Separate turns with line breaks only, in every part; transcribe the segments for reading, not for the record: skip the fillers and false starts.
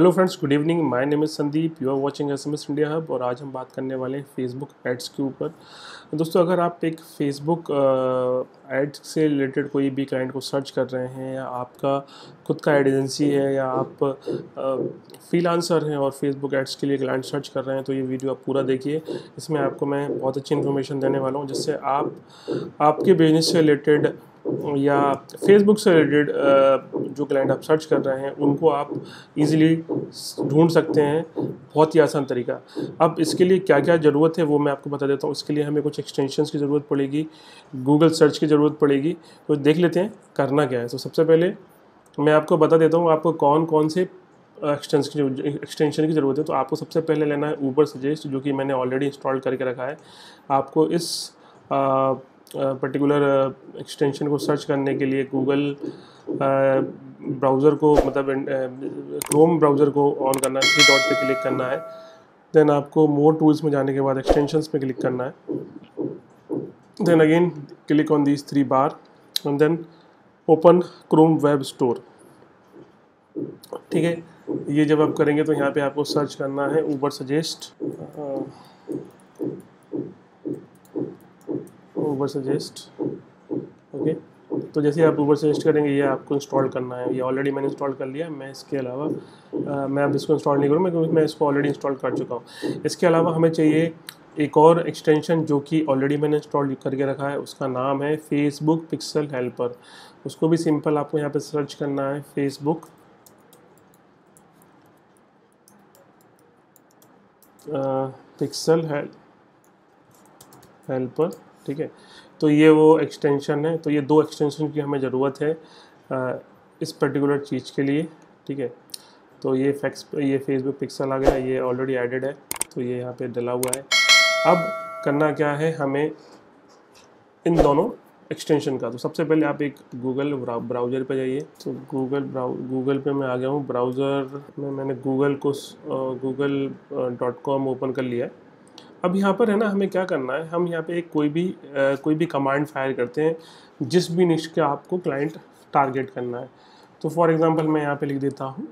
Hello friends, good evening. My name is Sandeep, you are watching SMS India hub. और आज हम बात करने वाले हैं फेसबुक एड्स के ऊपर। दोस्तों, अगर आप एक फेसबुक एड्स से रिलेटेड कोई भी क्लाइंट को सर्च कर रहे हैं, या आपका खुद का एड एजेंसी है, या आप फ्रीलांसर हैं और फेसबुक एड्स के लिए क्लाइंट सर्च कर रहे हैं, तो ये वीडियो आप पूरा देखिए। इसमें आपको मैं बहुत अच्छी इन्फॉर्मेशन देने वाला हूँ, जिससे आप आपके बिजनेस से रिलेटेड या फेसबुक से रिलेटेड जो क्लाइंट आप सर्च कर रहे हैं उनको आप इजीली ढूंढ सकते हैं। बहुत ही आसान तरीका। अब इसके लिए क्या क्या ज़रूरत है वो मैं आपको बता देता हूँ। इसके लिए हमें कुछ एक्सटेंशंस की ज़रूरत पड़ेगी, गूगल सर्च की ज़रूरत पड़ेगी। तो देख लेते हैं करना क्या है। तो सबसे पहले मैं आपको बता देता हूँ आपको कौन कौन से एक्सटेंशन की ज़रूरत है। तो आपको सबसे पहले लेना है ऊबर सजेस्ट, जो कि मैंने ऑलरेडी इंस्टॉल करके रखा है। आपको इस पर्टिकुलर एक्सटेंशन को सर्च करने के लिए गूगल ब्राउज़र को, मतलब क्रोम ब्राउज़र को ऑन करना है, 3 डॉट पे क्लिक करना है। देन आपको मोर टूल्स में जाने के बाद एक्सटेंशंस पे क्लिक करना है। Then again click on these 3 बार and then open Chrome web store. ठीक है, ये जब आप करेंगे तो यहाँ पे आपको सर्च करना है ऊबर सजेस्ट। ओके, तो जैसे आप ऊबर सजेस्ट करेंगे ये आपको इंस्टॉल करना है। ये ऑलरेडी मैंने इंस्टॉल कर लिया है। मैं इसके अलावा मैं अब इसको इंस्टॉल नहीं करूँगा क्योंकि मैं इसको ऑलरेडी इंस्टॉल कर चुका हूँ। इसके अलावा हमें चाहिए एक और एक्सटेंशन जो कि ऑलरेडी मैंने इंस्टॉल करके रखा है। उसका नाम है फेसबुक पिक्सल हेल्पर। उसको भी सिंपल आपको यहाँ पे सर्च करना है, फेसबुक पिक्सल हेल्पर। ठीक है, तो ये वो एक्सटेंशन है। तो ये 2 एक्सटेंशन की हमें ज़रूरत है इस पर्टिकुलर चीज़ के लिए। ठीक है, तो ये फेसबुक पिक्सल आ गया, ये ऑलरेडी एडेड है, तो ये यहाँ पे डला हुआ है। अब करना क्या है हमें इन दोनों एक्सटेंशन का। तो सबसे पहले आप एक गूगल ब्राउज़र पे जाइए। तो गूगल पे मैं आ गया हूँ। ब्राउज़र में मैंने google.com ओपन कर लिया है। अब यहाँ पर है ना, हमें क्या करना है, हम यहाँ पे एक कोई भी कमांड फायर करते हैं जिस भी निश के आपको क्लाइंट टारगेट करना है। तो फॉर एग्जांपल मैं यहाँ पे लिख देता हूँ,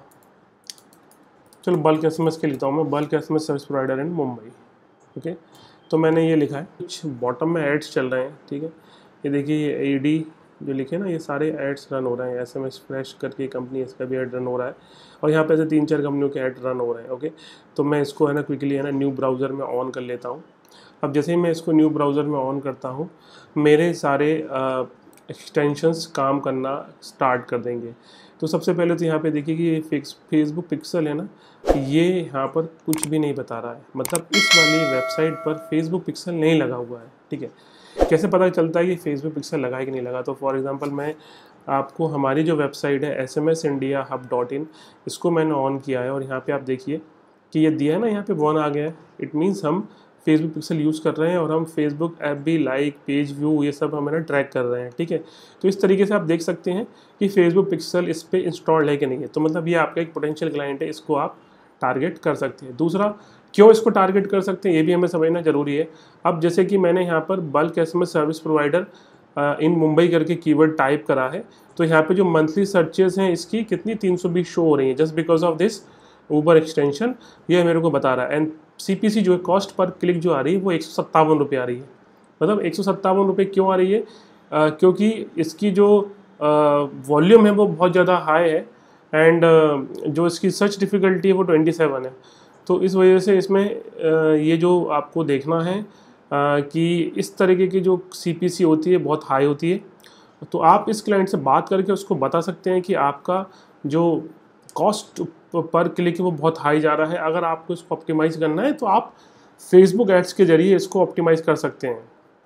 चलो बल्क एसएमएस के लिखता हूँ मैं, bulk SMS service provider in Mumbai. Okay, तो मैंने ये लिखा है। कुछ बॉटम में एड्स चल रहे हैं। ठीक है, ये देखिए, ये AD जो लिखे ना, ये सारे एड्स रन हो रहे हैं। SMS फ्रेश करके कंपनी, इसका भी ऐड रन हो रहा है, और यहाँ पे ऐसे 3-4 कंपनियों के ऐड रन हो रहे हैं। ओके, तो मैं इसको है ना क्विकली है ना न्यू ब्राउज़र में ऑन कर लेता हूँ। अब जैसे ही मैं इसको न्यू ब्राउज़र में ऑन करता हूँ, मेरे सारे एक्सटेंशंस काम करना स्टार्ट कर देंगे। तो सबसे पहले तो यहाँ पे देखिए कि ये फेसबुक पिक्सल है ना, ये यहाँ पर कुछ भी नहीं बता रहा है। मतलब इस वाली वेबसाइट पर फेसबुक पिक्सल नहीं लगा हुआ है। ठीक है, कैसे पता चलता है कि फेसबुक पिक्सल लगा है कि नहीं लगा? तो फॉर एग्जांपल मैं आपको हमारी जो वेबसाइट है smsindiahub.in, इसको मैंने ऑन किया है, और यहाँ पे आप देखिए कि ये दिया है ना, यहाँ पे 1 आ गया है। इट मीन्स हम फेसबुक पिक्सल यूज़ कर रहे हैं, और हम फेसबुक ऐप भी लाइक, पेज व्यू, ये सब हम ट्रैक कर रहे हैं। ठीक है, तो इस तरीके से आप देख सकते हैं कि फेसबुक पिक्सल इस पर इंस्टॉल्ड है कि नहीं है। तो मतलब ये आपका एक पोटेंशियल क्लाइंट है, इसको आप टारगेट कर सकते हैं। दूसरा, क्यों इसको टारगेट कर सकते हैं ये भी हमें समझना ज़रूरी है। अब जैसे कि मैंने यहाँ पर bulk SMS service provider in Mumbai करके कीवर्ड टाइप करा है, तो यहाँ पे जो मंथली सर्चेस हैं इसकी कितनी 320 शो हो रही हैं, just because of this Uber extension. ये मेरे को बता रहा है। एंड CPC जो है, कॉस्ट पर क्लिक जो आ रही है, वो 157 रुपये आ रही है। मतलब 157 रुपये क्यों आ रही है? क्योंकि इसकी जो वॉल्यूम है वो बहुत ज़्यादा हाई है, एंड जो इसकी सर्च डिफ़िकल्टी है वो 27 है। तो इस वजह से इसमें ये जो आपको देखना है कि इस तरीके की जो CPC होती है बहुत हाई होती है। तो आप इस क्लाइंट से बात करके उसको बता सकते हैं कि आपका जो कॉस्ट पर क्लिक है वो बहुत हाई जा रहा है। अगर आपको इसको ऑप्टिमाइज़ करना है तो आप फेसबुक एड्स के ज़रिए इसको ऑप्टिमाइज़ कर सकते हैं।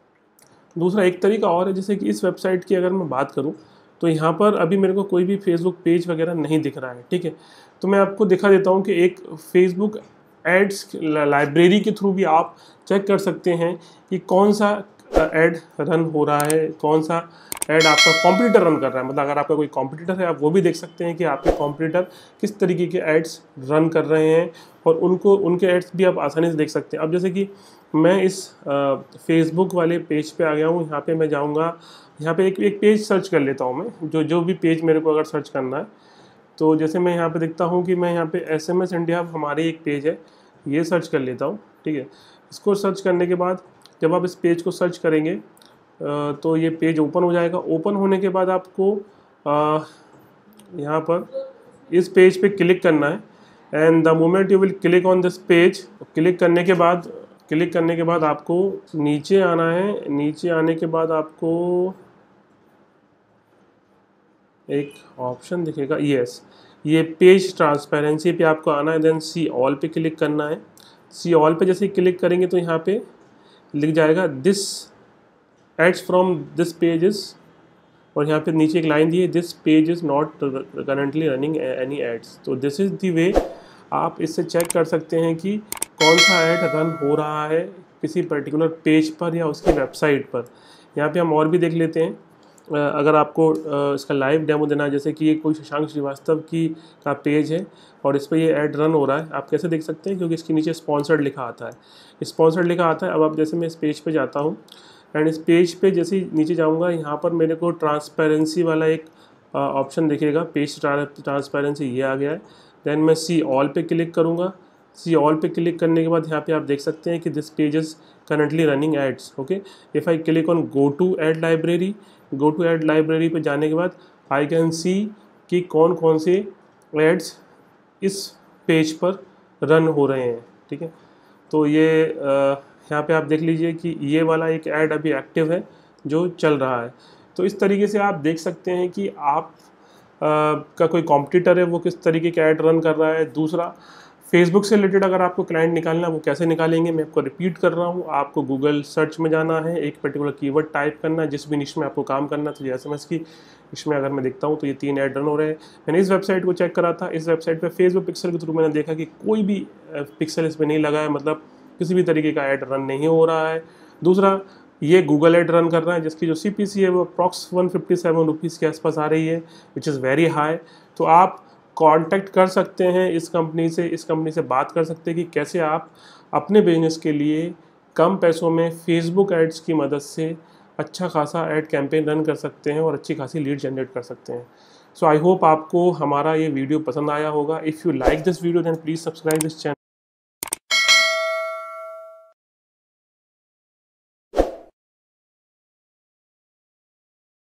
दूसरा एक तरीका और है, जैसे कि इस वेबसाइट की अगर मैं बात करूं, तो यहाँ पर अभी मेरे को कोई भी फेसबुक पेज वगैरह नहीं दिख रहा है। ठीक है, तो मैं आपको दिखा देता हूँ कि एक फेसबुक एड्स लाइब्रेरी के थ्रू भी आप चेक कर सकते हैं कि कौन सा ऐड रन हो रहा है, कौन सा ऐड आपका कॉम्पिटिटर रन कर रहा है। मतलब अगर आपका कोई कॉम्पिटिटर है, आप वो भी देख सकते हैं कि आपके कॉम्पिटिटर किस तरीके के एड्स रन कर रहे हैं, और उनके एड्स भी आप आसानी से देख सकते हैं। अब जैसे कि मैं इस फेसबुक वाले पेज पे आ गया हूँ। यहाँ पे मैं जाऊँगा, यहाँ पे एक पेज सर्च कर लेता हूँ मैं, जो भी पेज मेरे को अगर सर्च करना है। तो जैसे मैं यहाँ पे देखता हूँ कि मैं यहाँ पे SMS इंडिया हमारी एक पेज है, ये सर्च कर लेता हूँ, ठीक है। इसको सर्च करने के बाद जब आप इस पेज को सर्च करेंगे तो ये पेज ओपन हो जाएगा। ओपन होने के बाद आपको यहाँ पर इस पेज पे क्लिक करना है, and the moment you will click on this page, click करने के बाद आपको नीचे आना है। नीचे आने के बाद आपको एक ऑप्शन दिखेगा, यस, ये पेज ट्रांसपेरेंसी पे आपको आना है, देन सी ऑल पे क्लिक करना है। सी ऑल पे जैसे क्लिक करेंगे तो यहाँ पे लिख जाएगा this ads from this pages, और यहाँ पे नीचे एक लाइन दी है, this page is not currently running any ads. तो दिस इज़ द वे आप इससे चेक कर सकते हैं कि कौन सा ऐड रन हो रहा है किसी पर्टिकुलर पेज पर या उसकी वेबसाइट पर। यहाँ पे हम और भी देख लेते हैं, अगर आपको इसका लाइव डेमो देना है, जैसे कि ये कोई शशांक श्रीवास्तव की का पेज है और इस पर ये ऐड रन हो रहा है, आप कैसे देख सकते हैं, क्योंकि इसके नीचे स्पॉन्सर्ड लिखा आता है, स्पॉन्सर्ड लिखा आता है। अब आप जैसे मैं इस पेज पे जाता हूँ, एंड इस पेज पे जैसे ही नीचे जाऊँगा, यहाँ पर मेरे को ट्रांसपेरेंसी वाला एक ऑप्शन दिखेगा, पेज ट्रांसपेरेंसी, ये आ गया है। देन मैं सी ऑल पे क्लिक करूँगा। सी ऑल पे क्लिक करने के बाद यहाँ पे आप देख सकते हैं कि this page is currently running ads, okay. If I click on go to ad library, go to ad library पे जाने के बाद आई कैन सी कि कौन कौन से एड्स इस पेज पर रन हो रहे हैं, ठीक है। तो ये यहाँ पे आप देख लीजिए कि ये वाला एक ऐड अभी एक्टिव है जो चल रहा है। तो इस तरीके से आप देख सकते हैं कि आप का कोई कॉम्पिटिटर है वो किस तरीके का ऐड रन कर रहा है। दूसरा, फेसबुक से रिलेटेड अगर आपको क्लाइंट निकालना है वो कैसे निकालेंगे, मैं आपको रिपीट कर रहा हूँ। आपको गूगल सर्च में जाना है, एक पर्टिकुलर कीवर्ड टाइप करना है, जिस भी निश में आपको काम करना है। तो SMS की इसमें अगर मैं देखता हूँ तो ये 3 ऐड रन हो रहे हैं। मैंने इस वेबसाइट को चेक करा था, इस वेबसाइट पे फेसबुक पिक्सल के थ्रू मैंने देखा कि कोई भी पिक्सल इस पर नहीं लगा है, मतलब किसी भी तरीके का ऐड रन नहीं हो रहा है। दूसरा, ये गूगल ऐड रन कर रहा है जिसकी जो CPC है वो अप्रॉक्स 157 रुपीज़ के आसपास आ रही है, विच इज़ वेरी हाई। तो आप कांटेक्ट कर सकते हैं इस कंपनी से बात कर सकते हैं कि कैसे आप अपने बिजनेस के लिए कम पैसों में फेसबुक एड्स की मदद से अच्छा खासा ऐड कैंपेन रन कर सकते हैं और अच्छी खासी लीड जनरेट कर सकते हैं। सो आई होप आपको हमारा ये वीडियो पसंद आया होगा। If you like this video then please subscribe this channel.